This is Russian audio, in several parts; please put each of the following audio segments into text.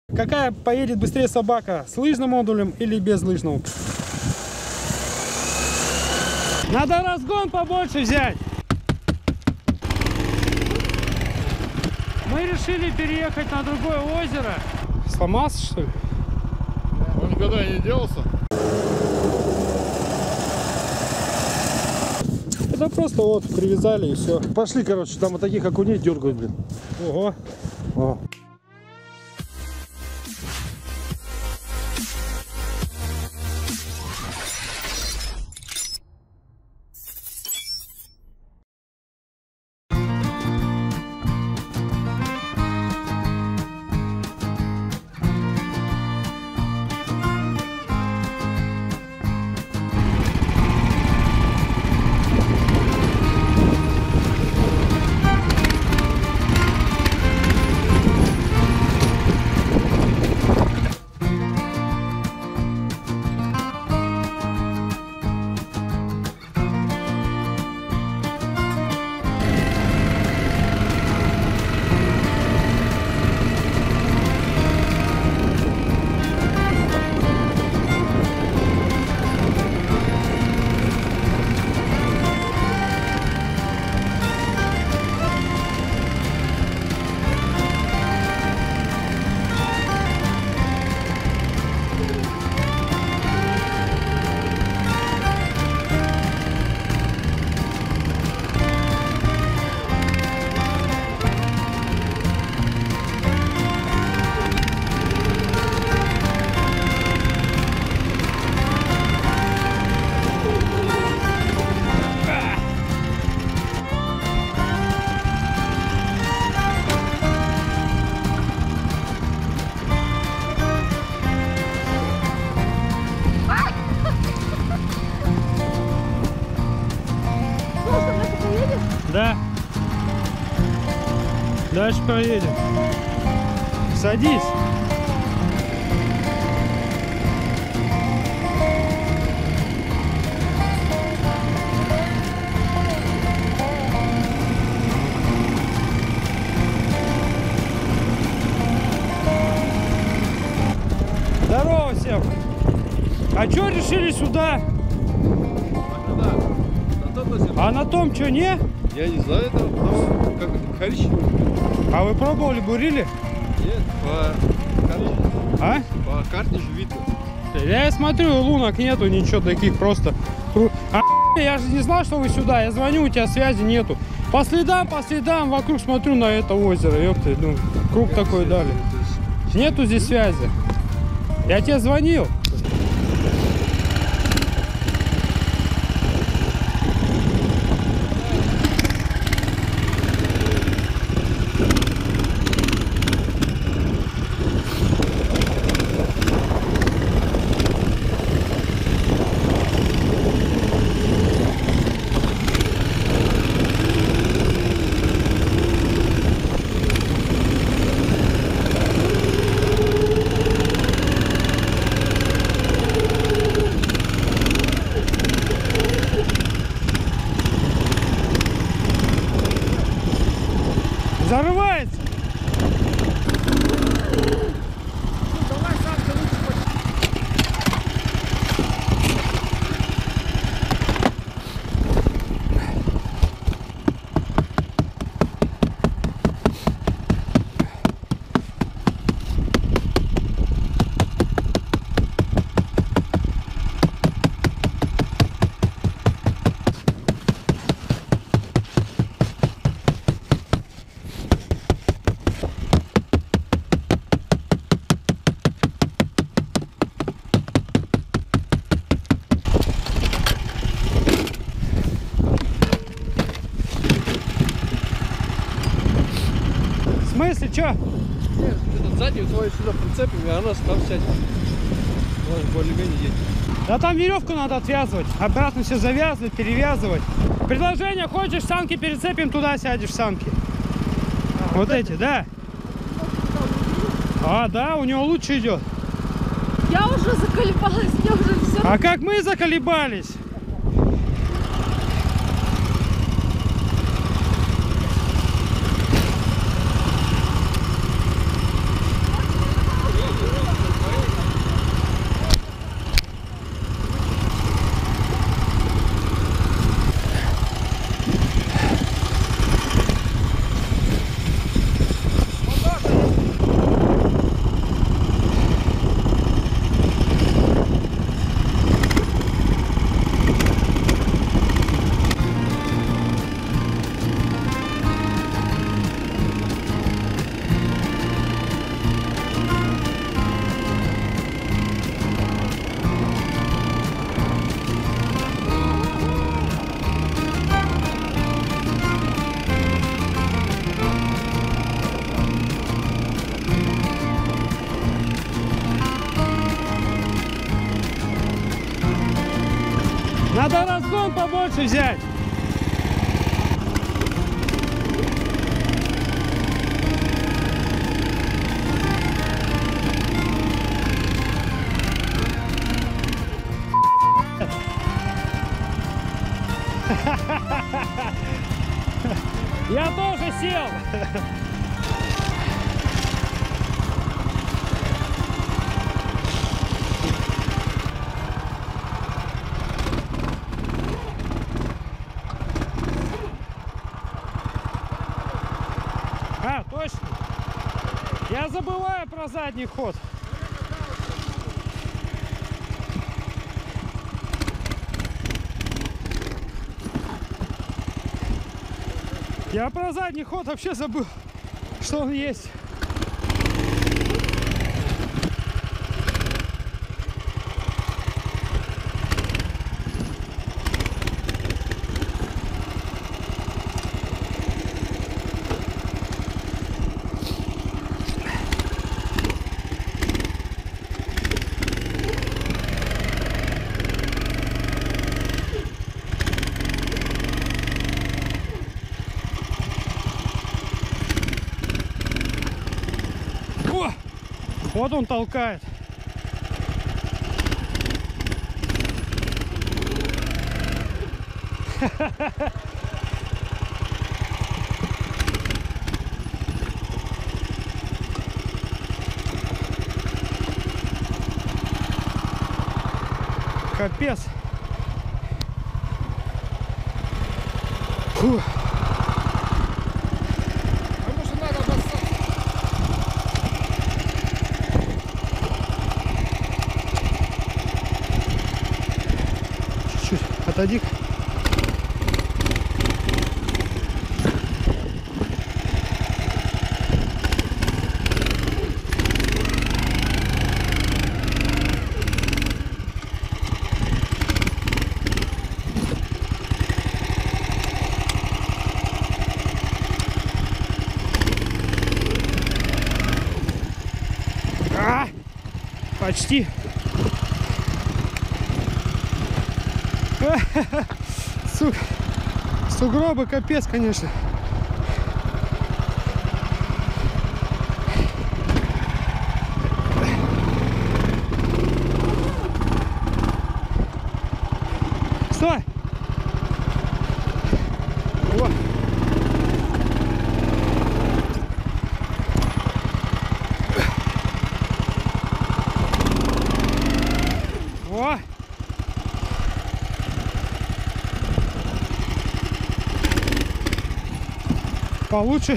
Какая поедет быстрее собака? С лыжным модулем или без лыжного? Надо разгон побольше взять. Мы решили переехать на другое озеро. Сломался, что ли? Он никогда не делался. Да просто вот привязали и все. Пошли, короче, там вот таких окуней дергают, блин. Ого. О. Да. Дальше проедем. Садись. Здорово всем. А чё решили сюда? А на том что, не? Я не знаю этого, потому как Харич. А вы пробовали, бурили? Нет, по карте. А? По карте же видно. Я смотрю, лунок нету, ничего таких просто. А я же не знал, что вы сюда. Я звоню, у тебя связи нету. По следам, вокруг смотрю на это озеро. Ёпты, ну, круг такой дали. Нету здесь связи. Я тебе звонил. Зарывается! Давай сам В смысле, чё? Нет, этот задний твой сюда прицепим, и она там сядет. Может, более-менее едет. Да там веревку надо отвязывать. Обратно все завязывать, перевязывать. Предложение, хочешь, санки перецепим, туда сядешь, санки. Вот эти, да. А, да, у него лучше идет. Я уже заколебалась, я уже все. А как мы заколебались? Надо разгон побольше взять. Я тоже сел. А, точно. Я забываю про задний ход. Я про задний ход вообще забыл, что он есть. Вот он толкает. Капец. Фу. Отойди. Почти. Сука. Сугробы, капец, конечно. Стой! О. О. Получше.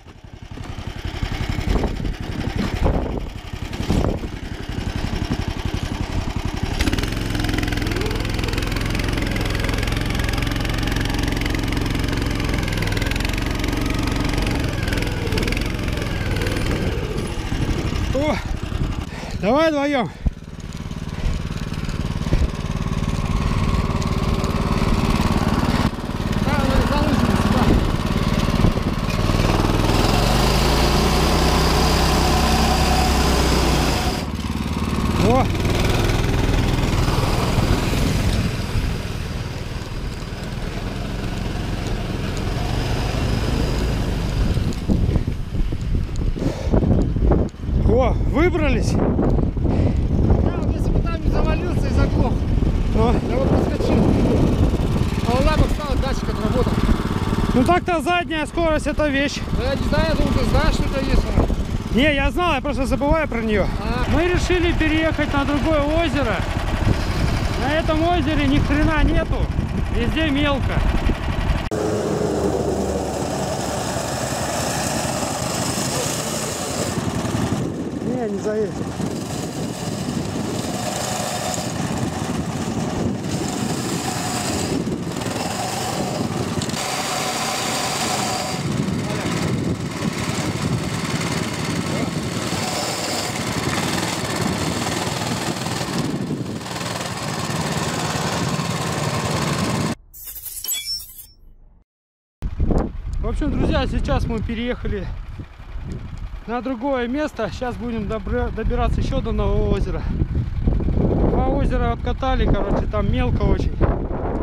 О, давай вдвоем. О! О, выбрались. Да, если бы там не завалился и заглох. Но. Я бы проскочил. А он лапок стал, датчик отработал. Ну так-то задняя скорость это вещь. Но я не знаю, я думаю, ты знаешь, что это есть. Не, я знал, я просто забываю про нее. Мы решили переехать на другое озеро. На этом озере ни хрена нету. Везде мелко. Не, не заедет. В общем, друзья, сейчас мы переехали на другое место. Сейчас будем добираться еще до нового озера. Два озера обкатали, короче, там мелко очень.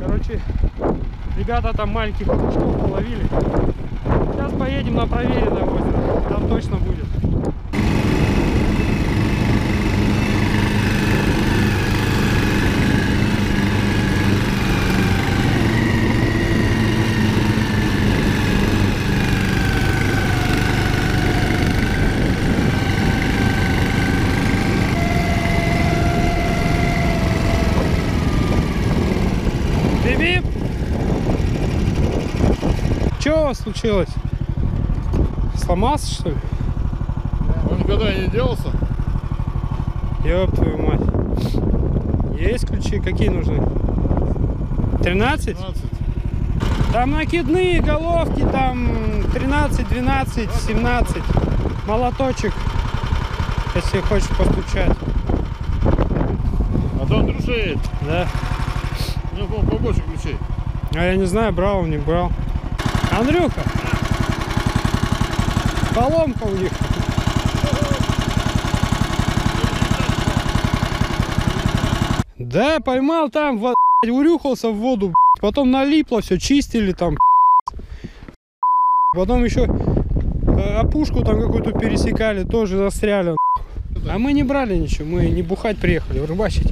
Короче, ребята там маленьких окушков половили. Сейчас поедем на проверенное озеро. Там точно будет. Что у вас случилось? Сломался, что ли? Он никогда не делался? Ёб твою мать. Есть ключи? Какие нужны? 13? 15. Там накидные головки, там 13, 12, 17. Молоточек, если хочешь постучать. А то Андрюшеет. Да. У него, по-моему, побольше ключей. А я не знаю, брал он, не брал. Андрюха! Поломка у них. Да, поймал там, урюхался в воду, потом налипло, все чистили там. Потом еще опушку там какую-то пересекали, тоже застряли. А мы не брали ничего, мы не бухать приехали, рыбачить.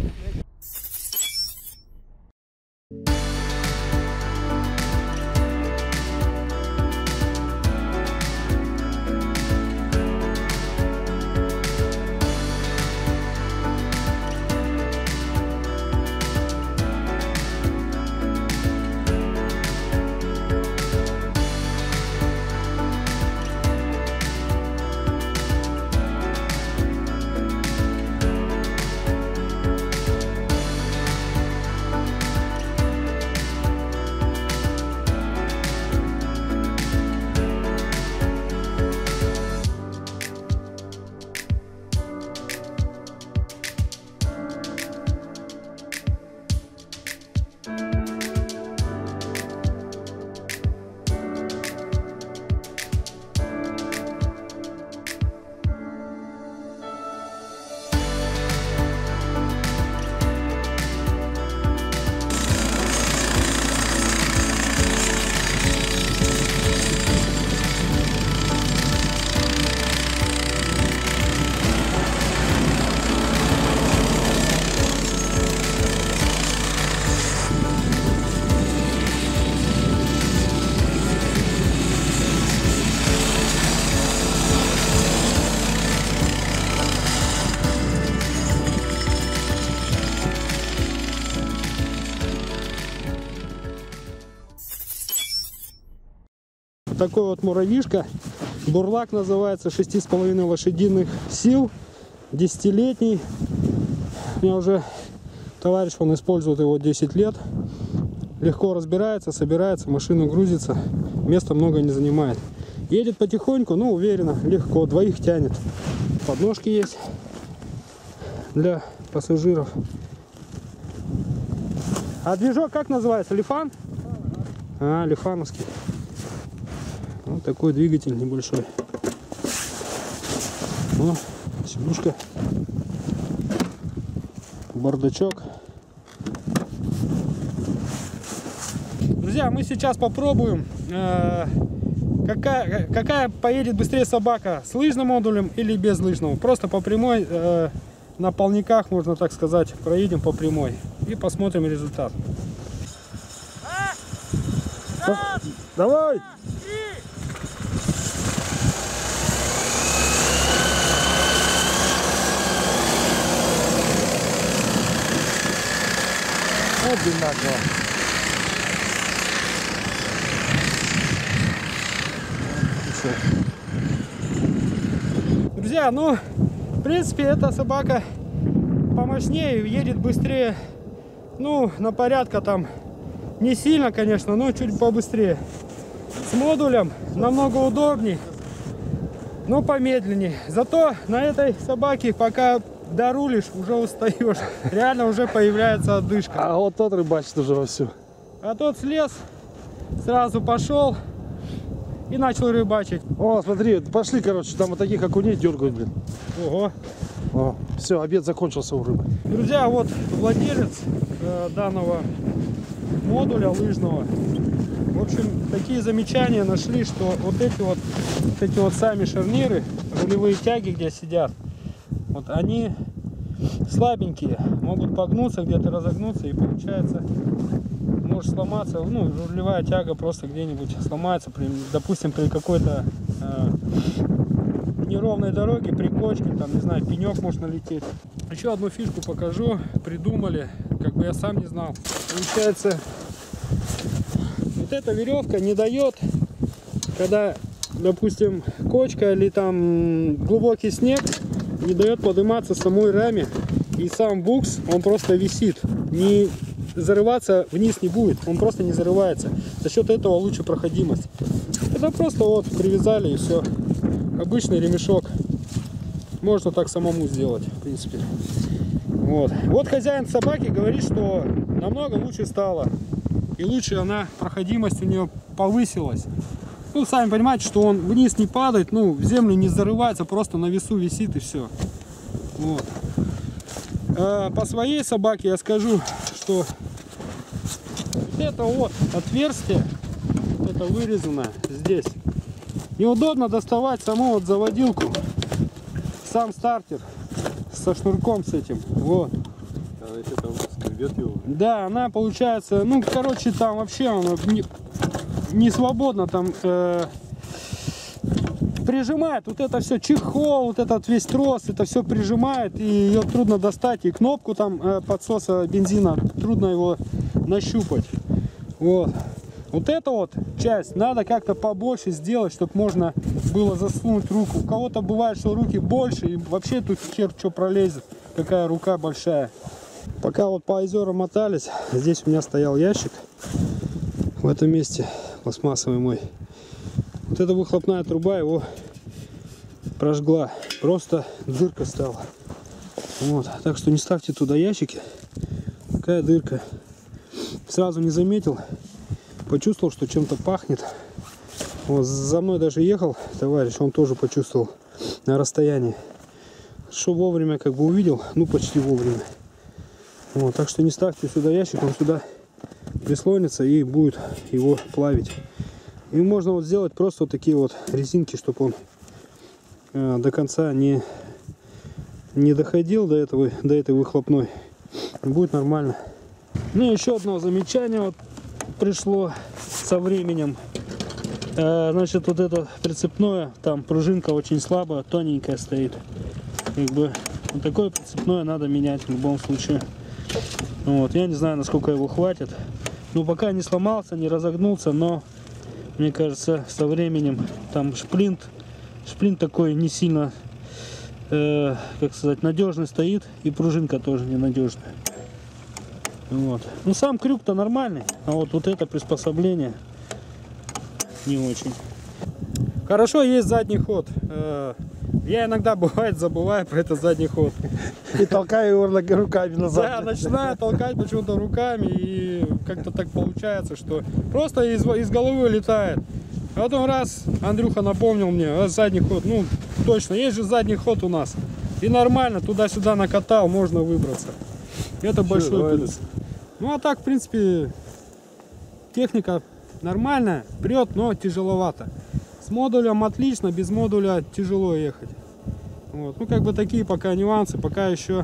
Такой вот муравьишка, бурлак называется, 6,5 лошадиных сил, 10-летний. У меня уже товарищ, он использует его 10 лет. Легко разбирается, собирается, машину грузится, места много не занимает. Едет потихоньку, но уверенно, легко, двоих тянет. Подножки есть для пассажиров. А движок как называется? Лифан? А, лифановский. Вот такой двигатель небольшой. О, сидушка. Бардачок. Друзья, мы сейчас попробуем, какая поедет быстрее собака, с лыжным модулем или без лыжного. Просто по прямой, на полниках, можно так сказать, проедем по прямой и посмотрим результат. Давай! Одинаково. Друзья, ну, в принципе, эта собака помощнее, едет быстрее. Ну, на порядка там не сильно, конечно, но чуть побыстрее. С модулем намного удобней, но помедленнее. Зато на этой собаке, пока дорулишь, уже устаешь. Реально уже появляется отдышка. А вот тот рыбачит уже вовсю. А тот слез, сразу пошел и начал рыбачить. О, смотри, пошли, короче, там вот таких окуней дергают, блин. Ого. О, все, обед закончился у рыбы. Друзья, вот владелец данного модуля лыжного. В общем, такие замечания нашли, что вот эти вот сами шарниры, рулевые тяги, где сидят, вот они слабенькие, могут погнуться, где-то разогнуться, и получается, может сломаться, ну, рулевая тяга просто где-нибудь сломается, допустим, при какой-то неровной дороге, при кочке, там, не знаю, пенек может налететь. Еще одну фишку покажу, придумали, как бы я сам не знал. Получается, вот эта веревка не дает, когда, допустим, кочка или там глубокий снег, не дает подниматься самой раме, и сам букс, он просто висит, не зарываться вниз не будет, он просто не зарывается. За счет этого лучше проходимость. Это просто вот привязали и все. Обычный ремешок. Можно так самому сделать, в принципе. Вот хозяин собаки говорит, что намного лучше стало. И лучше она, проходимость у нее повысилась. Ну, сами понимаете, что он вниз не падает, ну, в землю не зарывается, просто на весу висит и все. Вот. По своей собаке я скажу, что это вот отверстие, вот это вырезано здесь. Неудобно доставать саму вот заводилку, сам стартер со шнурком с этим. Вот. Да, она получается, ну, короче, там вообще она не свободно там прижимает. Вот это все чехол, вот этот весь трос, это все прижимает, и ее трудно достать. И кнопку там подсоса бензина трудно его нащупать. Вот. Вот эту вот часть надо как-то побольше сделать, чтобы можно было засунуть руку. У кого-то бывает, что руки больше, и вообще тут хер что пролезет, какая рука большая. Пока вот по озерам мотались, здесь у меня стоял ящик, в этом месте, пластмассовый мой. Вот эта выхлопная труба его прожгла, просто дырка стала. Вот, так что не ставьте туда ящики, такая дырка. Сразу не заметил. Почувствовал, что чем-то пахнет. Вот, за мной даже ехал товарищ, он тоже почувствовал на расстоянии. Что вовремя как бы увидел, ну почти вовремя. Вот, так что не ставьте сюда ящик, он сюда прислонится и будет его плавить. И можно вот сделать просто вот такие вот резинки, чтобы он до конца не доходил до этой выхлопной. Будет нормально. Ну и еще одно замечание вот пришло со временем. Значит, вот это прицепное, там пружинка очень слабая, тоненькая стоит. Как бы вот такое прицепное надо менять в любом случае. Вот, я не знаю, насколько его хватит. Ну, пока не сломался, не разогнулся, но мне кажется, со временем там шплинт такой не сильно, как сказать, надежный стоит, и пружинка тоже ненадежная. Вот. Ну, сам крюк-то нормальный, а вот это приспособление не очень. Хорошо есть задний ход. Я иногда, бывает, забываю про этот задний ход. И толкаю его руками назад. Да, начинаю толкать почему-то руками, и как-то так получается, что просто из головы летает. А потом раз Андрюха напомнил мне, задний ход, ну точно, есть же задний ход у нас. И нормально, туда-сюда накатал, можно выбраться. Это большой плюс. Ну а так, в принципе, техника нормальная, прет, но тяжеловато. С модулем отлично, без модуля тяжело ехать. Вот. Ну как бы такие пока нюансы, пока еще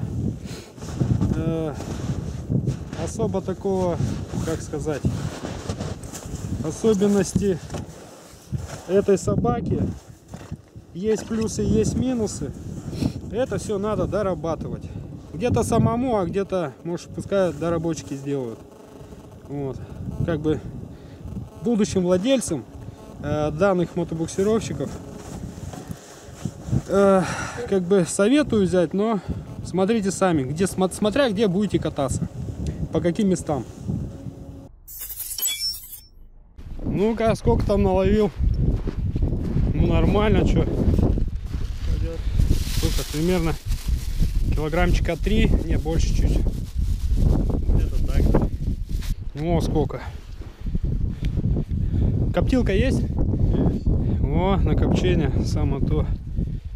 особо такого, как сказать, особенности этой собаки. Есть плюсы, есть минусы. Это все надо дорабатывать. Где-то самому, а где-то, может, пускай доработчики сделают. Вот. Как бы будущим владельцам данных мотобуксировщиков как бы советую взять, но смотрите сами, смотря где будете кататься, по каким местам. Ну-ка, сколько там наловил? Ну, нормально, что? Сколько? Примерно килограммчика 3, не, больше чуть. Где-то так. О, сколько. Коптилка есть? Есть. О, на копчение, самое то.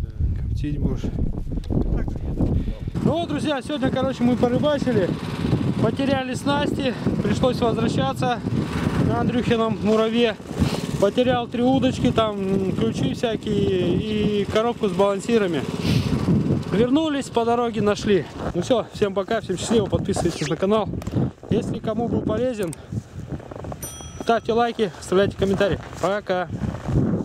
Коптить будешь. Ну вот, друзья, сегодня, короче, мы порыбачили. Потеряли снасти, пришлось возвращаться на Андрюхином мураве. Потерял 3 удочки, там ключи всякие и коробку с балансирами. Вернулись по дороге, нашли. Ну все, всем пока, всем счастливо, подписывайтесь на канал. Если кому был полезен, ставьте лайки, оставляйте комментарии. Пока!